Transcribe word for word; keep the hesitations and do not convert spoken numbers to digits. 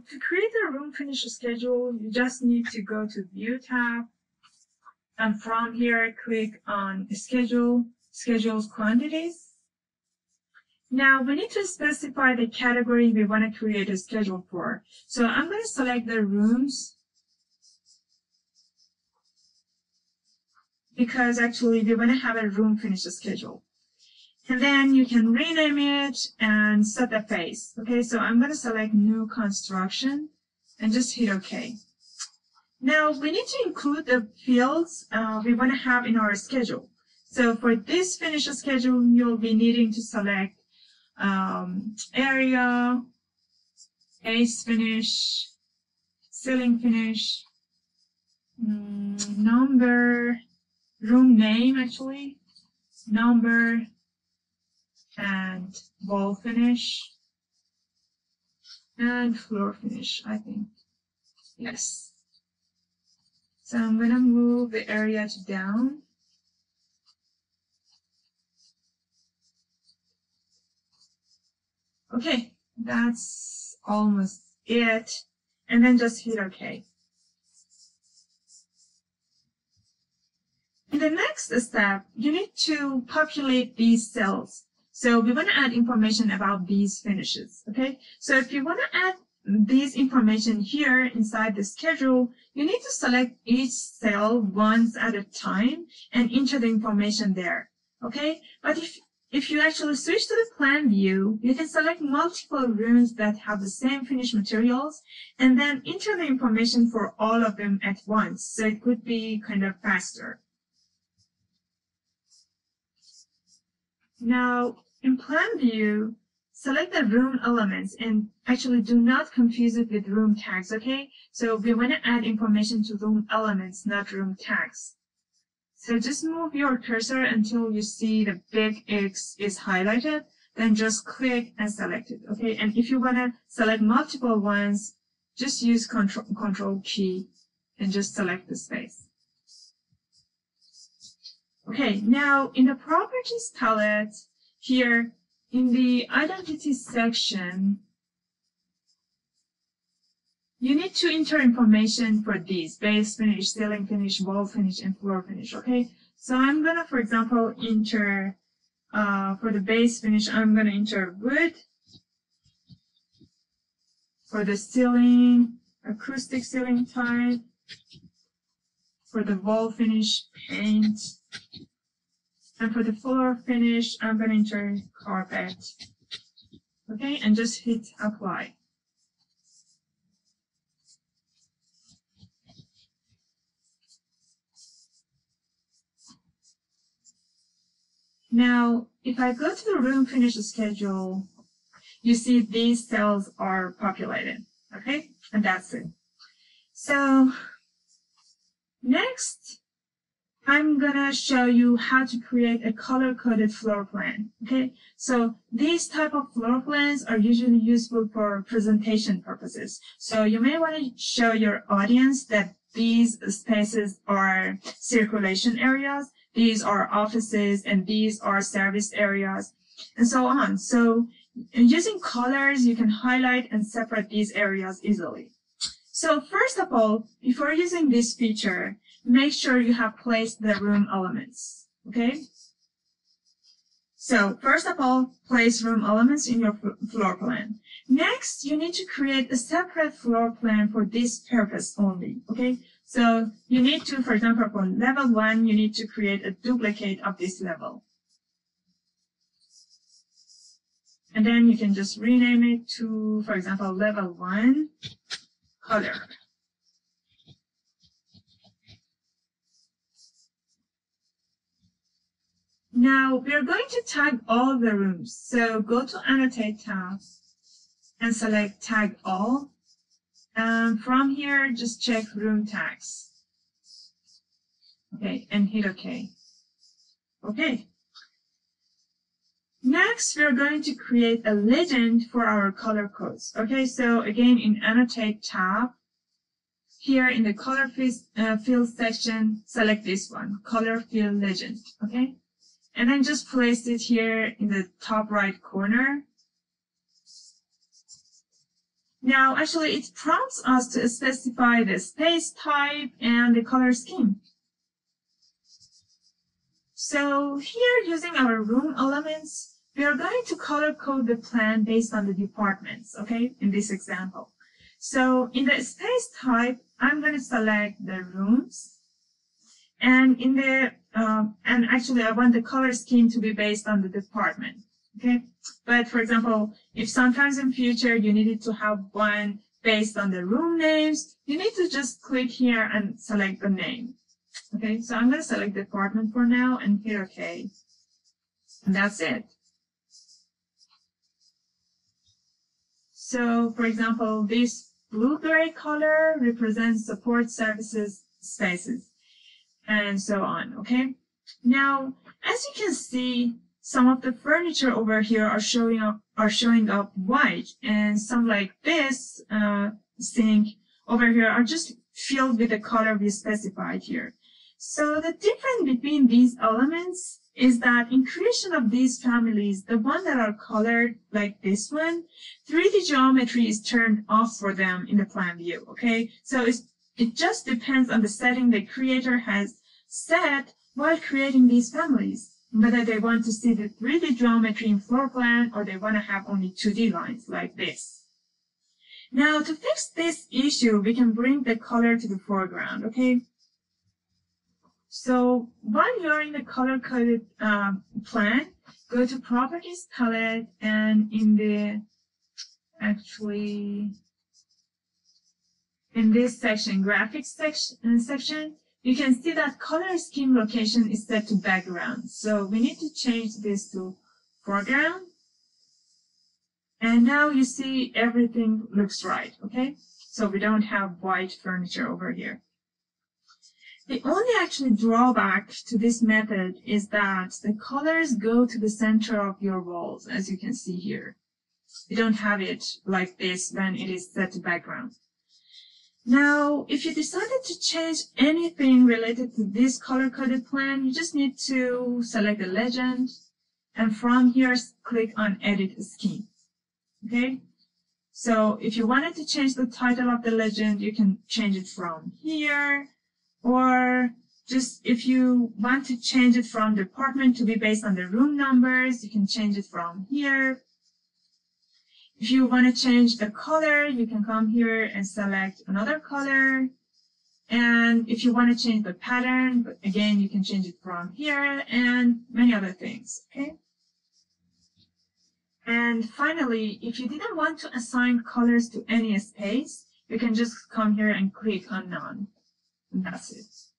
to create a room finish schedule, you just need to go to View tab, and from here, click on Schedule, Schedules Quantities. Now, we need to specify the category we want to create a schedule for. So I'm going to select the rooms, because actually we want to have a room finish schedule. And then you can rename it and set the phase. Okay, so I'm going to select New Construction and just hit OK. Now we need to include the fields uh, we want to have in our schedule. So for this finish schedule, you'll be needing to select um, area, base finish, ceiling finish, mm, number, room name actually, number, and wall finish, and floor finish, I think. Yes. So I'm going to move the area to down. Okay, that's almost it. And then just hit OK. In the next step, you need to populate these cells. So we want to add information about these finishes, okay? So if you want to add this information here inside the schedule, you need to select each cell once at a time and enter the information there, okay? But if, if you actually switch to the plan view, you can select multiple rooms that have the same finished materials and then enter the information for all of them at once. So it could be kind of faster. Now, in plan view, select the room elements and actually do not confuse it with room tags, okay? So we want to add information to room elements, not room tags. So just move your cursor until you see the big X is highlighted, then just click and select it, okay? And if you want to select multiple ones, just use control, control key and just select the space. Okay, now in the properties palette, here in the identity section, you need to enter information for these: base finish, ceiling finish, wall finish, and floor finish, okay? So I'm gonna, for example, enter, uh, for the base finish, I'm gonna enter wood. For the ceiling, acoustic ceiling type. For the wall finish, paint. And for the floor finish, I'm going to enter carpet. Okay, and just hit apply. Now, if I go to the room finish schedule, you see these cells are populated. Okay, and that's it. So, next, I'm gonna show you how to create a color-coded floor plan, okay? So these type of floor plans are usually useful for presentation purposes. So you may want to show your audience that these spaces are circulation areas, these are offices, and these are service areas, and so on. So using colors, you can highlight and separate these areas easily. So first of all, before using this feature, make sure you have placed the room elements, okay? So first of all, place room elements in your floor plan. Next, you need to create a separate floor plan for this purpose only, okay? So you need to, for example, for level one, you need to create a duplicate of this level. And then you can just rename it to, for example, level one, color. Now, we're going to tag all the rooms. So go to Annotate tab and select Tag All. And from here, just check Room Tags. Okay, and hit OK. Okay. Next, we're going to create a legend for our color codes. Okay, so again, in Annotate tab, here in the Color field, uh, field section, select this one, Color Field Legend. Okay. And then just place it here in the top right corner. Now, actually, it prompts us to specify the space type and the color scheme. So here, using our room elements, we are going to color code the plan based on the departments, okay, in this example. So in the space type, I'm going to select the rooms. And in the, um, and actually I want the color scheme to be based on the department, okay? But for example, if sometimes in future you needed to have one based on the room names, you need to just click here and select the name. Okay, so I'm going to select department for now and hit OK. And that's it. So, for example, this blue-gray color represents support services spaces, and so on, okay? Now, as you can see, some of the furniture over here are showing up, are showing up white, and some like this uh, sink over here are just filled with the color we specified here. So the difference between these elements is that in creation of these families, the ones that are colored like this one, three D geometry is turned off for them in the plan view, okay? So it's, it just depends on the setting the creator has set while creating these families, whether they want to see the three D geometry in floor plan or they want to have only two D lines like this. Now, to fix this issue, we can bring the color to the foreground, okay? So while you're in the color-coded uh, plan, go to Properties Palette, and in the, actually, in this section, Graphics section, section, you can see that color scheme location is set to background. So we need to change this to foreground. And now you see everything looks right, okay? So we don't have white furniture over here. The only actually drawback to this method is that the colors go to the center of your walls, as you can see here. You don't have it like this when it is set to background. Now, if you decided to change anything related to this color-coded plan, you just need to select the legend, and from here, click on Edit Scheme. Okay? So if you wanted to change the title of the legend, you can change it from here. Or just if you want to change it from department to be based on the room numbers, you can change it from here. If you want to change the color, you can come here and select another color. And if you want to change the pattern, but again, you can change it from here and many other things, okay? And finally, if you didn't want to assign colors to any space, you can just come here and click on None. And that's it.